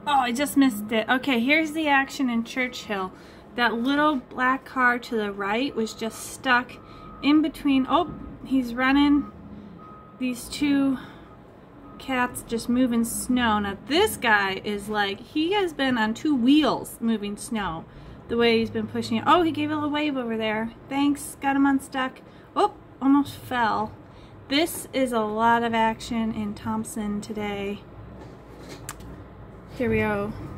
Oh, I just missed it. Okay, here's the action in Churchill. That little black car to the right was just stuck in between. Oh, he's running. These two cats just moving snow. Now this guy is like, he has been on two wheels moving snow. The way he's been pushing it. Oh, he gave a little wave over there. Thanks, got him unstuck. Oh, almost fell. This is a lot of action in Thompson today. Here we go.